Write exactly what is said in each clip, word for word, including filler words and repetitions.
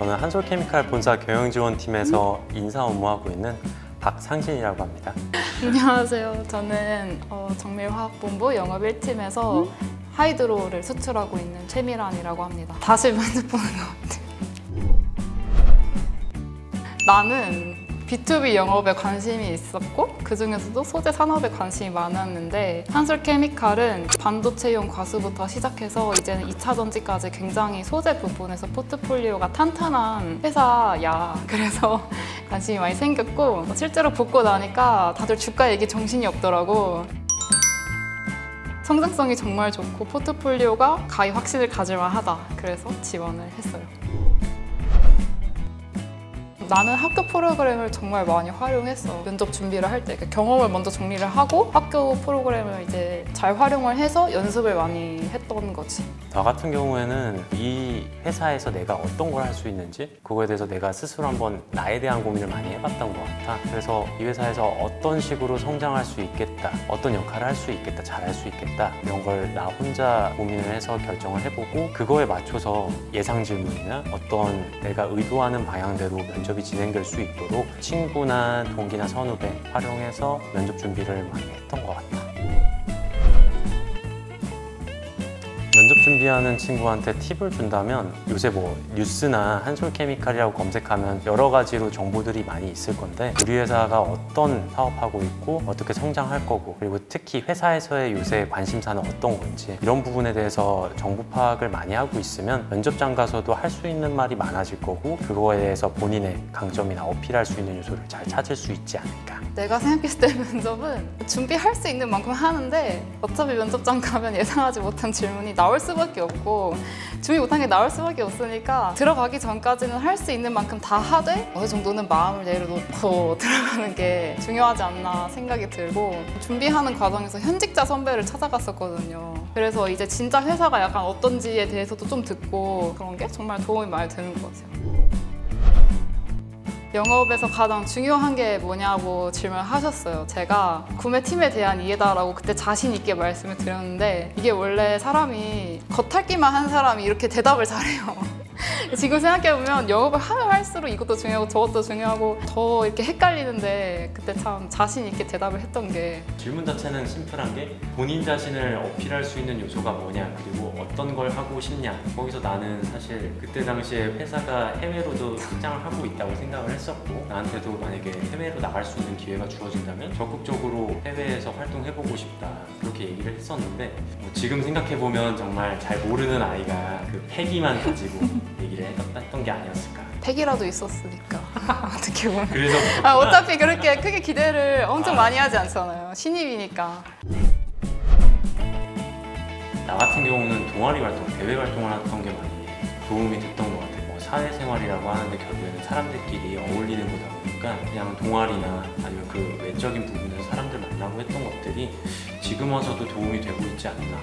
저는 한솔케미칼 본사 경영지원팀에서 인사 업무하고 있는 박상진이라고 합니다. 안녕하세요. 저는 어, 정밀화학본부 영업 일 팀에서 하이드로를 수출하고 있는 최미란이라고 합니다. 다시 면접 보는 것 같아요. 나는 비투비 영업에 관심이 있었고 그 중에서도 소재 산업에 관심이 많았는데 한솔케미칼은 반도체용 과수부터 시작해서 이제는 이 차 전지까지 굉장히 소재 부분에서 포트폴리오가 탄탄한 회사야. 그래서 관심이 많이 생겼고 실제로 붙고 나니까 다들 주가 얘기 정신이 없더라고. 성장성이 정말 좋고 포트폴리오가 가히 확신을 가질만 하다. 그래서 지원을 했어요. 나는 학교 프로그램을 정말 많이 활용했어. 면접 준비를 할 때 경험을 먼저 정리를 하고 학교 프로그램을 이제 잘 활용을 해서 연습을 많이 했던 거지. 나 같은 경우에는 이 회사에서 내가 어떤 걸 할 수 있는지 그거에 대해서 내가 스스로 한번 나에 대한 고민을 많이 해봤던 것 같아. 그래서 이 회사에서 어떤 식으로 성장할 수 있겠다, 어떤 역할을 할 수 있겠다, 잘할 수 있겠다, 이런 걸 나 혼자 고민을 해서 결정을 해보고 그거에 맞춰서 예상 질문이나 어떤 내가 의도하는 방향대로 면접이 진행될 수 있도록 친구나 동기나 선후배 활용해서 면접 준비를 많이 했던 것 같다. 면접 준비하는 친구한테 팁을 준다면 요새 뭐 뉴스나 한솔케미칼이라고 검색하면 여러 가지로 정보들이 많이 있을 건데 우리 회사가 어떤 사업하고 있고 어떻게 성장할 거고 그리고 특히 회사에서의 요새 관심사는 어떤 건지 이런 부분에 대해서 정보 파악을 많이 하고 있으면 면접장 가서도 할 수 있는 말이 많아질 거고 그거에 대해서 본인의 강점이나 어필할 수 있는 요소를 잘 찾을 수 있지 않을까. 내가 생각했을 때 면접은 준비할 수 있는 만큼 하는데 어차피 면접장 가면 예상하지 못한 질문이 나올 수밖에 없고 준비 못한 게 나올 수밖에 없으니까 들어가기 전까지는 할 수 있는 만큼 다 하되 어느 정도는 마음을 내려놓고 들어가는 게 중요하지 않나 생각이 들고 준비하는 과정에서 현직자 선배를 찾아갔었거든요. 그래서 이제 진짜 회사가 약간 어떤지에 대해서도 좀 듣고 그런 게 정말 도움이 많이 되는 것 같아요. 영업에서 가장 중요한 게 뭐냐고 질문을 하셨어요. 제가 구매팀에 대한 이해다라고 그때 자신 있게 말씀을 드렸는데 이게 원래 사람이 겉핥기만 한 사람이 이렇게 대답을 잘해요. 지금 생각해보면 영업을 하면 할수록 이것도 중요하고 저것도 중요하고 더 이렇게 헷갈리는데 그때 참 자신 있게 대답을 했던 게 질문 자체는 심플한 게 본인 자신을 어필할 수 있는 요소가 뭐냐 그리고 어떤 걸 하고 싶냐 거기서 나는 사실 그때 당시에 회사가 해외로도 확장을 하고 있다고 생각을 했었고 나한테도 만약에 해외로 나갈 수 있는 기회가 주어진다면 적극적으로 해외에서 활동해보고 싶다 그렇게 얘기를 했었는데 뭐 지금 생각해보면 정말 잘 모르는 아이가 그 패기만 가지고 얘기를 했던 게 아니었을까. 패기라도 있었으니까 어떻게 보면 그래서 아, 어차피 그렇게 크게 기대를 엄청 많이 하지 않잖아요. 신입이니까. 나 같은 경우는 동아리 활동, 대외 활동을 했던 게 많이 도움이 됐던 것 같아요. 뭐 사회생활이라고 하는데 결국에는 사람들끼리 어울리는 거다 보니까 그냥 동아리나 아니면 그 외적인 부분에서 사람들 만나고 했던 것들이 지금 와서도 도움이 되고 있지 않나.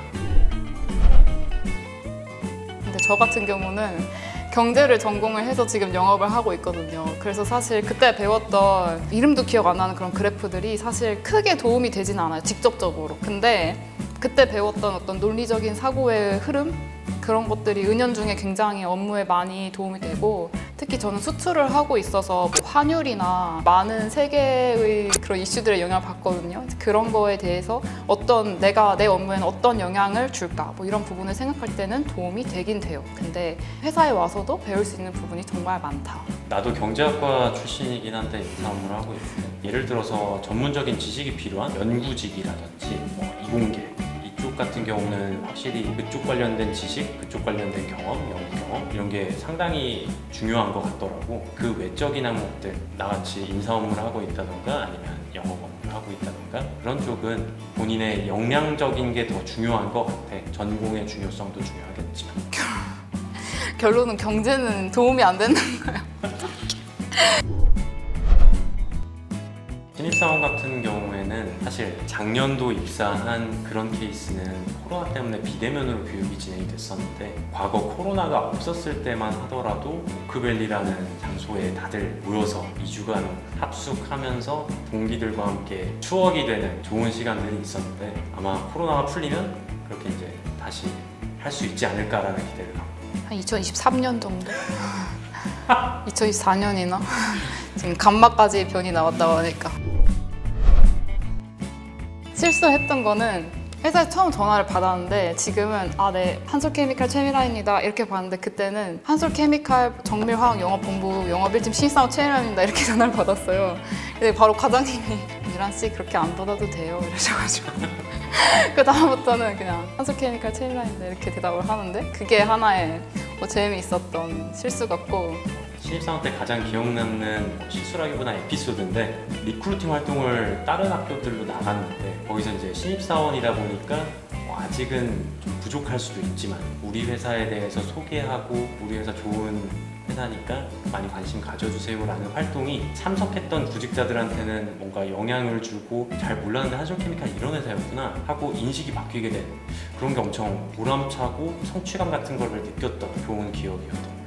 근데 저 같은 경우는 경제를 전공을 해서 지금 영업을 하고 있거든요. 그래서 사실 그때 배웠던 이름도 기억 안 나는 그런 그래프들이 사실 크게 도움이 되진 않아요. 직접적으로. 근데 그때 배웠던 어떤 논리적인 사고의 흐름? 그런 것들이 은연중에 굉장히 업무에 많이 도움이 되고 특히 저는 수출을 하고 있어서 환율이나 많은 세계의 그런 이슈들에 영향을 받거든요. 그런 거에 대해서 어떤 내가 내 업무에는 어떤 영향을 줄까 뭐 이런 부분을 생각할 때는 도움이 되긴 돼요. 근데 회사에 와서도 배울 수 있는 부분이 정말 많다. 나도 경제학과 출신이긴 한데 인사 업무를 하고 있어요. 예를 들어서 전문적인 지식이 필요한 연구직이라든지 뭐 이공계 이쪽 같은 경우는 확실히 그쪽 관련된 지식, 그쪽 관련된 경험, 연구 경험 이런 게 상당히 중요한 것 같더라고. 그 외적인 항목들, 나같이 인사 업무를 하고 있다던가 아니면 영업 업무를 하고 있다던가 그런 쪽은 본인의 역량적인 게 더 중요한 것 같아. 전공의 중요성도 중요하겠지만. 결론은 경제는 도움이 안 된다는 거예요. 신입사원 같은 경우에는 사실 작년도 입사한 그런 케이스는 코로나 때문에 비대면으로 교육이 진행이 됐었는데 과거 코로나가 없었을 때만 하더라도 오크밸리라는 장소에 다들 모여서 이 주간 합숙하면서 동기들과 함께 추억이 되는 좋은 시간들이 있었는데 아마 코로나가 풀리면 그렇게 이제 다시 할 수 있지 않을까라는 기대를 갖고 한 이천이십삼 년 정도? 이천이십사 년이나 지금 감마까지 변이 나왔다고 하니까. 실수했던 거는 회사에 처음 전화를 받았는데 지금은 아, 네, 한솔케미칼 최미라입니다 이렇게 봤는데 그때는 한솔케미칼 정밀화학 영업본부 영업 일 팀 신입사원 최미라입니다 이렇게 전화를 받았어요. 근데 바로 과장님이 미란 씨 그렇게 안 받아도 돼요 이러셔가지고 그 다음부터는 그냥 한솔케미칼 최미라입니다 이렇게 대답을 하는데 그게 하나의 뭐 재미있었던 실수 같고. 신입사원 때 가장 기억나는 실수라기보다 에피소드인데 리크루팅 활동을 다른 학교들로 나갔는데 거기서 이제 신입사원이다 보니까 뭐 아직은 좀 부족할 수도 있지만 우리 회사에 대해서 소개하고 우리 회사 좋은 회사니까 많이 관심 가져주세요 라는 활동이 참석했던 구직자들한테는 뭔가 영향을 주고 잘 몰랐는데 한솔케미칼 이런 회사였구나 하고 인식이 바뀌게 된 그런 게 엄청 보람차고 성취감 같은 걸 느꼈던 좋은 기억이었던 거예요.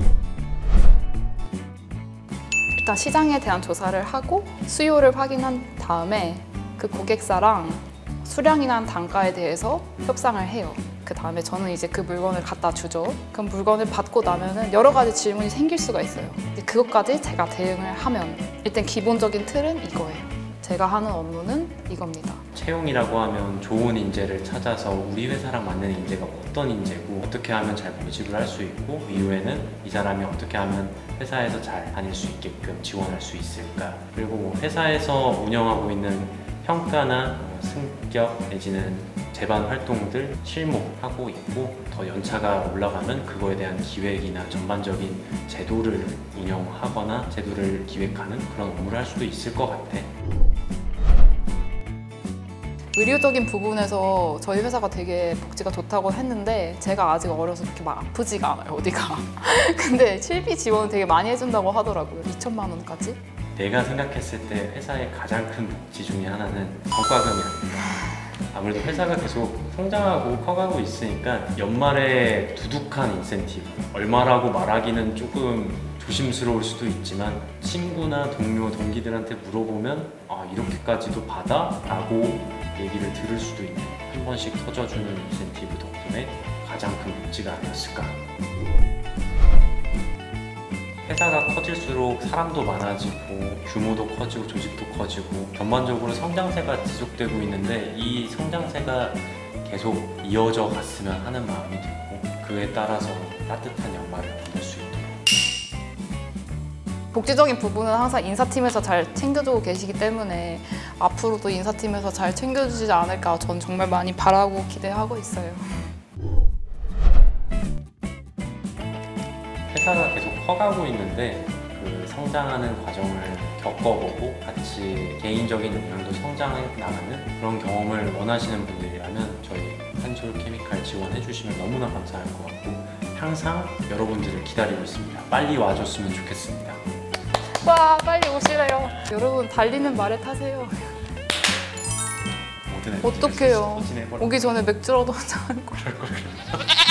일단 시장에 대한 조사를 하고 수요를 확인한 다음에 그 고객사랑 수량이나 단가에 대해서 협상을 해요. 그 다음에 저는 이제 그 물건을 갖다 주죠. 그 물건을 받고 나면은 여러 가지 질문이 생길 수가 있어요. 근데 그것까지 제가 대응을 하면 일단 기본적인 틀은 이거예요. 제가 하는 업무는 이겁니다. 채용이라고 하면 좋은 인재를 찾아서 우리 회사랑 맞는 인재가 어떤 인재고 어떻게 하면 잘 모집을 할 수 있고 이후에는 이 사람이 어떻게 하면 회사에서 잘 다닐 수 있게끔 지원할 수 있을까. 그리고 뭐 회사에서 운영하고 있는 평가나 승격 내지는 제반 활동들 실무하고 있고 더 연차가 올라가면 그거에 대한 기획이나 전반적인 제도를 운영하거나 제도를 기획하는 그런 업무를 할 수도 있을 것 같아. 의료적인 부분에서 저희 회사가 되게 복지가 좋다고 했는데 제가 아직 어려서 그렇게 막 아프지가 않아요, 어디가. 근데 실비 지원을 되게 많이 해준다고 하더라고요. 이천만 원까지. 내가 생각했을 때 회사의 가장 큰 복지 중에 하나는 성과금이 아닐까. 아무래도 회사가 계속 성장하고 커가고 있으니까 연말에 두둑한 인센티브, 얼마라고 말하기는 조금 조심스러울 수도 있지만 친구나 동료, 동기들한테 물어보면 아 이렇게까지도 받아? 라고 얘기를 들을 수도 있는 한 번씩 터져주는 인센티브 덕분에 가장 큰 복지가 아니었을까. 회사가 커질수록 사람도 많아지고 규모도 커지고 조직도 커지고 전반적으로 성장세가 지속되고 있는데 이 성장세가 계속 이어져 갔으면 하는 마음이 들고 그에 따라서 따뜻한 연말을 보낼 수 있도록. 복지적인 부분은 항상 인사팀에서 잘 챙겨주고 계시기 때문에 앞으로도 인사팀에서 잘 챙겨주지 않을까 전 정말 많이 바라고 기대하고 있어요. 회사가 계속 커가고 있는데 그 성장하는 과정을 겪어보고 같이 개인적인 역량도 성장해 나가는 그런 경험을 원하시는 분들이라면 저희 한솔케미칼 지원해 주시면 너무나 감사할 것 같고 항상 여러분들을 기다리고 있습니다. 빨리 와줬으면 좋겠습니다. 와, 빨리 오시래요. 여러분 달리는 말에 타세요. 모든 어떡해요. 지내버려. 오기 전에 맥주라도 한잔 하고. 그럴 걸.